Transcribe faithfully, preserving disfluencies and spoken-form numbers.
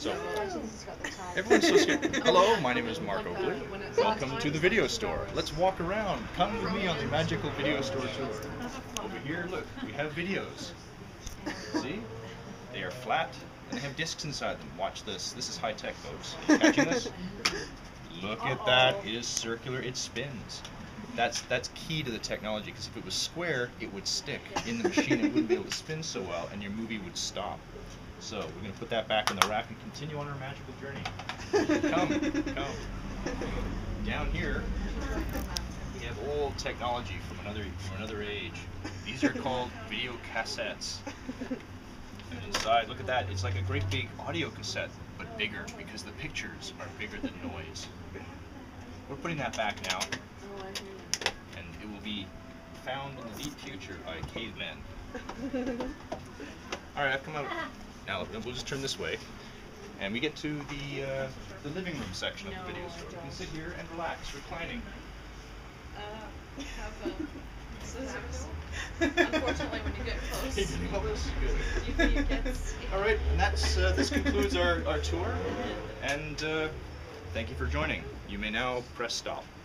So, everyone's so scared. Hello, my name is Mark Oakley. Welcome to the video store. Let's walk around. Come with me on the magical video store tour. Over here, look, we have videos. See? They are flat and they have discs inside them. Watch this. This is high tech, folks. Are you catching this? Look at that. It is circular. It spins. That's that's key to the technology, because if it was square, it would stick in the machine. It wouldn't be able to spin so well, and your movie would stop. So we're going to put that back in the rack and continue on our magical journey. Come, come. Down here, we have old technology from another from another age. These are called video cassettes. And inside, look at that. It's like a great big audio cassette, but bigger, because the pictures are bigger than noise. We're putting that back now, and it will be found in the deep future by cavemen. All right, I've come out. Now we'll just turn this way, and we get to the uh, the living room section of the video store. You can sit here and relax, reclining. Uh, have um, scissors. Unfortunately, when you get close, Hey, did you call this? you, you get. All right, and that's uh, this concludes our our tour, and uh, thank you for joining. You may now press stop.